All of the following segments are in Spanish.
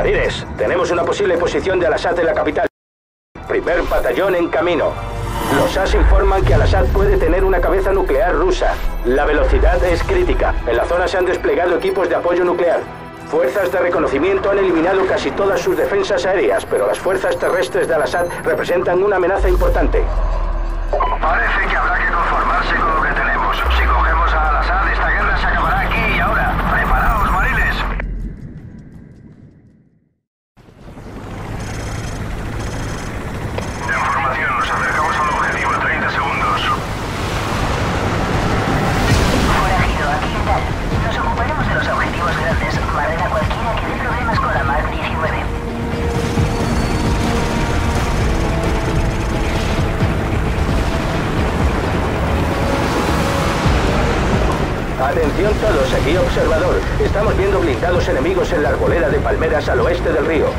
Marines, tenemos una posible posición de Al-Assad en la capital. Primer batallón en camino. Los SAS informan que Al-Assad puede tener una cabeza nuclear rusa. La velocidad es crítica. En la zona se han desplegado equipos de apoyo nuclear. Fuerzas de reconocimiento han eliminado casi todas sus defensas aéreas, pero las fuerzas terrestres de Al-Assad representan una amenaza importante. Parece que habrá que conformarse con lo que tenemos. Si cogemos a Al-Assad, esta guerra se acabará aquí y ahora. ¡Preparaos, Marines! Información, nos acercamos al objetivo en 30 segundos. Forajido, aquí qué tal. Nos ocuparemos de los objetivos grandes. Barrera cualquiera que dé problemas con la Mark 19. Atención todos, aquí observador. Estamos viendo blindados enemigos en la arboleda de palmeras al oeste del río.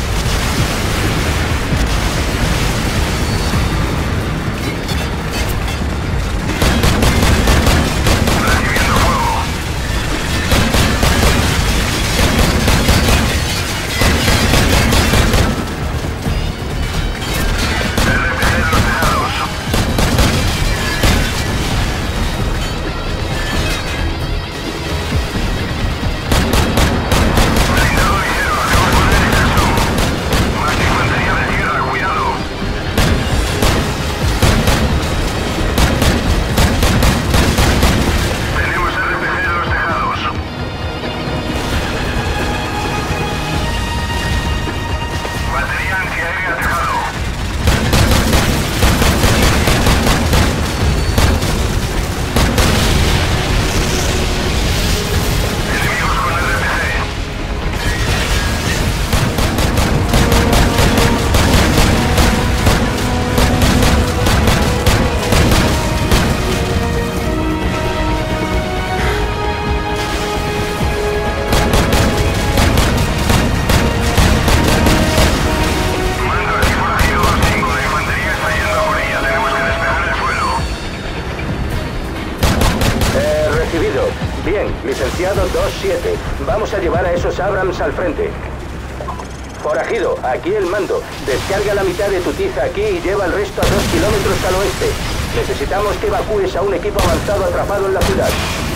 Bien, licenciado 2-7. Vamos a llevar a esos Abrams al frente. Forajido, aquí el mando. Descarga la mitad de tu tiza aquí y lleva el resto a 2 kilómetros al oeste. Necesitamos que evacúes a un equipo avanzado atrapado en la ciudad.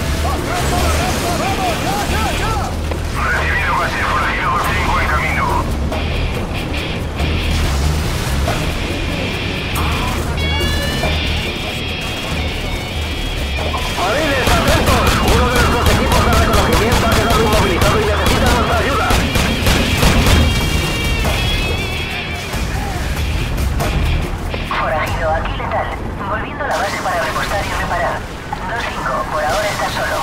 Recibido, base, forajido 2-5 en camino. Marines, atentos. Uno de nuestros equipos de reconocimiento ha quedado inmovilizado y necesita nuestra ayuda. Forajido, aquí letal. Volviendo a la base para repostar y reparar. 2-5, por ahora está solo.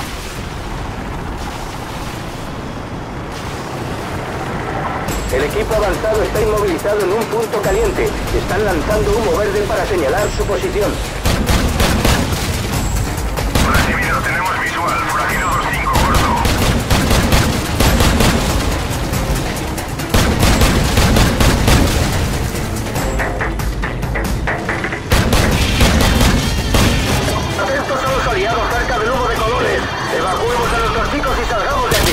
El equipo avanzado está inmovilizado en un punto caliente. Están lanzando humo verde para señalar su posición. Recibido, tenemos visual. Forajido 2-5, corto. Atentos a los aliados cerca del humo de colores. Evacuemos a nuestros chicos y salgamos de aquí.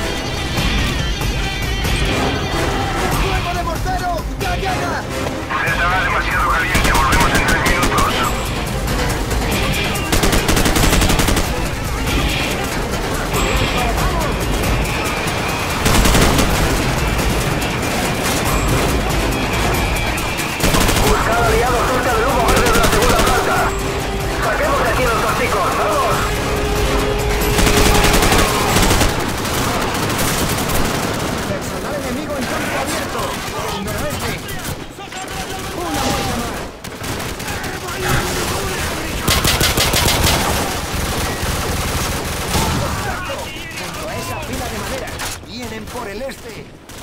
¡Fuego de mortero! ¡Ya llega! Se estará demasiado caliente. Volvemos en 3 minutos. Buscar aliados cerca del humo verde de la segunda planta. Saquemos de aquí a nuestros chicos. ¡Vamos! Personal enemigo en campo abierto. Noroeste. Una muerta más. Junto a esa pila de madera. Vienen por el este.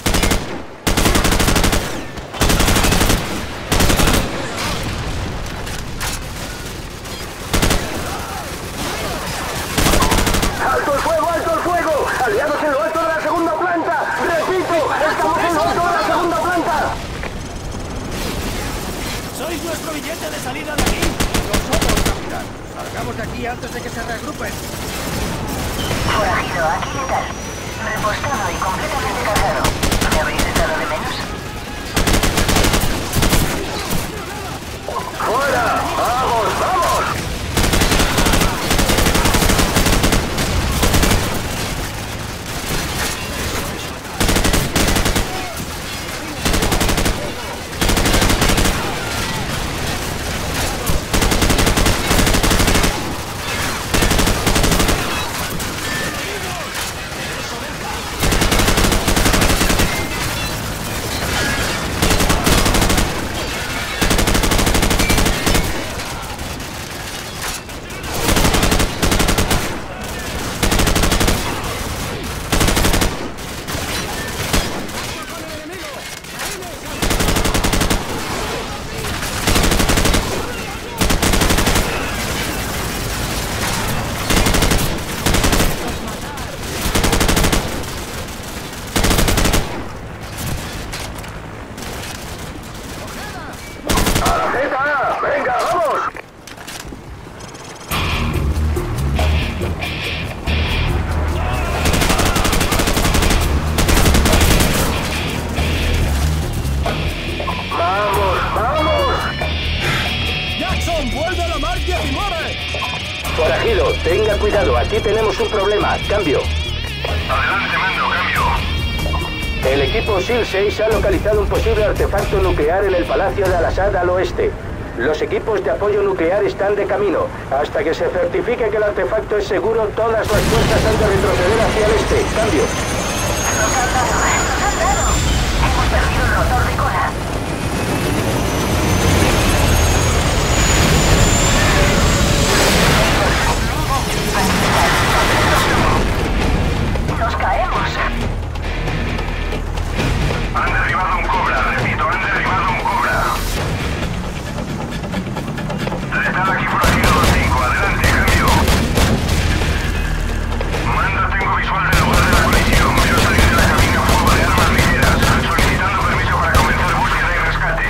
¡Alto el fuego! ¡Alto el fuego! ¡Aliados en lo alto de la segunda planta! ¡Repito! ¡Estamos en lo alto de la segunda planta! ¿Sois nuestro billete de salida de aquí? Lo somos, capitán. Salgamos de aquí antes de que se reagrupen. Forajido, aquí letal. Repostado y completamente cargado. Me habéis Forajido, tenga cuidado, aquí tenemos un problema. Cambio. Adelante, mando, cambio. El equipo SEAL 6 ha localizado un posible artefacto nuclear en el Palacio de Al-Assad al oeste. Los equipos de apoyo nuclear están de camino. Hasta que se certifique que el artefacto es seguro, todas las fuerzas han de retroceder hacia el este. Cambio. Nos han dado. Hemos perdido el rotor de cola. Nos caemos. Han derribado un Cobra, repito, han derribado un Cobra. Letal aquí Forajido 2-5, adelante, cambio. Mando, tengo visual del lugar de la colisión. Veo salir de la cabina fuego de armas ligeras. Solicitando permiso para comenzar búsqueda y rescate.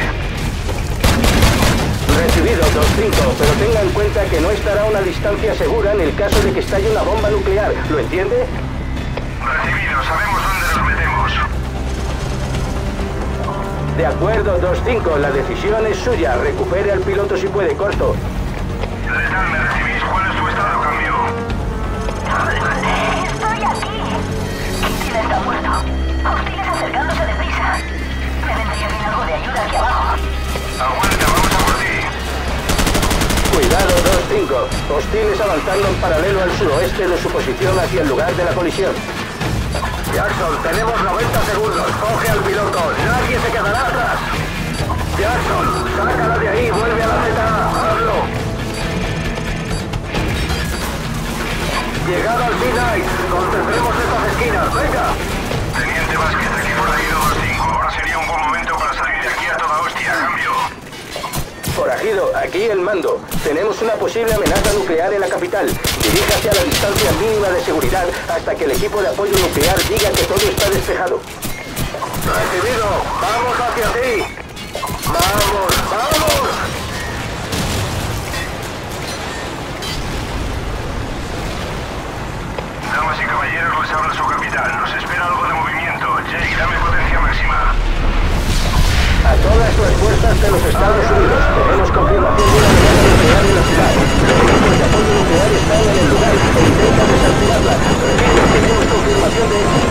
Recibido 2-5, pero tenga en cuenta que no estará a una distancia segura en el caso de que estalle una bomba nuclear. ¿Lo entiende? Recibido, sabemos dónde nos metemos. De acuerdo, 2-5, la decisión es suya. Recupere al piloto si puede, corto. Letal, ¿me recibís? ¿Cuál es tu estado, cambio? Estoy aquí. Kitty está muerto. Hostiles acercándose deprisa. Me vendría bien algo de ayuda aquí abajo. Aguanta, vamos a por ti. Cuidado, 2-5. Hostiles avanzando en paralelo al suroeste de su posición hacia el lugar de la colisión. Jackson, tenemos 90 segundos. Coge al piloto. Nadie se quedará atrás. Jackson, sácala de ahí. Vuelve a la meta. Hazlo. Llegado al T-Night. Concentremos estas esquinas. Venga. Teniente Vázquez, aquí Forajido 2-5. Ahora sería un buen momento para salir de aquí a toda hostia. Cambio. Forajido, aquí el mando. Tenemos una posible amenaza nuclear en la capital. Diríjase a la distancia mínima de seguridad hasta que el equipo de apoyo nuclear diga que todo está despejado. Recibido. Vamos hacia ti. Vamos, vamos. Damas y caballeros, les habla su capitán. Nos espera algo de movimiento. Jake, dame potencia máxima. A todas las fuerzas de los Estados Unidos, tenemos confirmación de una amenaza nuclear en la ciudad. Los equipos de apoyo nuclear están en el lugar e intentan desactivarla. Repito, tenemos confirmación de ello.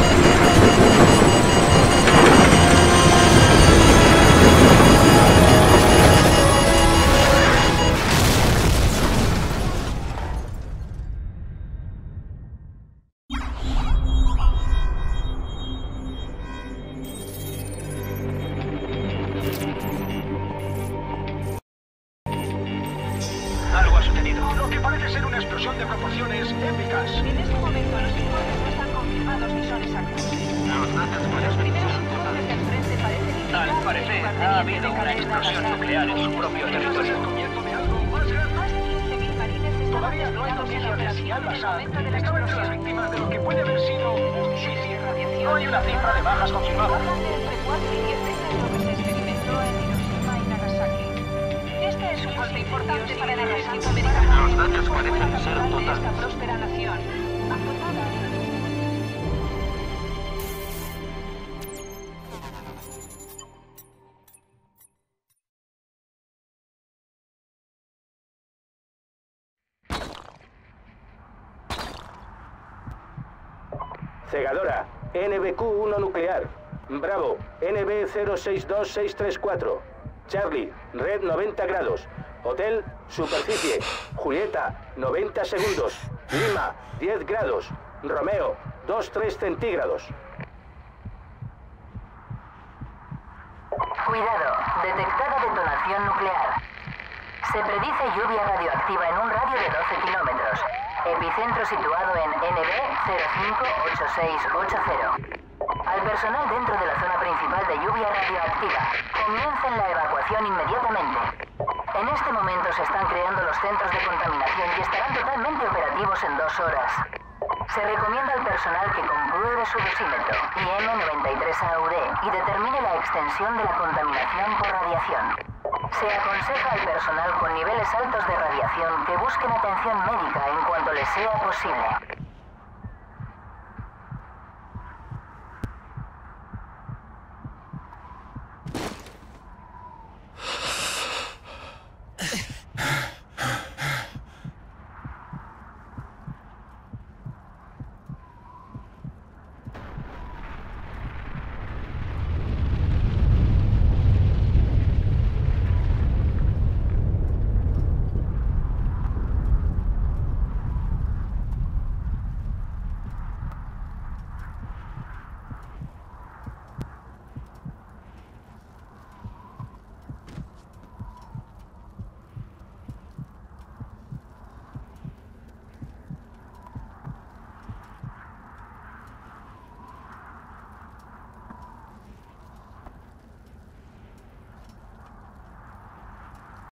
Algo ha sucedido. Lo que parece ser una explosión de proporciones épicas. En este momento los informes no están confirmados ni son exactos. Los primeros informes del frente parecen indicar Al parecer, ha habido una explosión nuclear en su propio territorio. más de 15.000 marines estaban Todavía no hay destinados en la noticias si operación en el Al-Assad momento de la estaba entre las explosión. víctimas de lo que puede haber sido un suicidio. Radiación. No hay una cifra de bajas confirmada. Hablan de entre 4 y 10 veces lo que se experimentó en Hiroshima y Nagasaki. Este es un golpe importante para el ejército americano. Los daños parecen ser de totales. esta próspera nación. Azotada. Cegadora, NBQ-1 nuclear. Bravo, NB062634. Charlie, red 90 grados. Hotel, superficie. Julieta, 90 segundos. Lima, 10 grados. Romeo, 23 centígrados. Cuidado, detectada detonación nuclear. Se predice lluvia radioactiva en un radio de 12 kilómetros. Epicentro situado en NB058680. Al personal dentro de la zona principal de lluvia radioactiva, comiencen la evacuación inmediatamente. En este momento se están creando los centros de contaminación y estarán totalmente operativos en 2 horas. Se recomienda al personal que compruebe su dosímetro, IM93AUD, y determine la extensión de la contaminación por radiación. Se aconseja al personal con niveles altos de radiación que busquen atención médica en cuanto les sea posible.